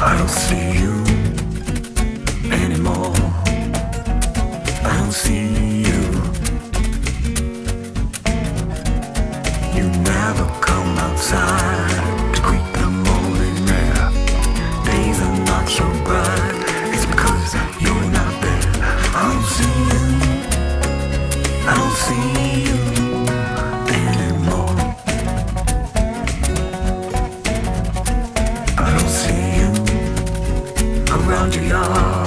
I don't see you anymore. I don't see you. You never come outside to greet the morning air. Days are not so bright, it's because you're not there. I don't see you. I don't see you anymore. I don't see you around your yard.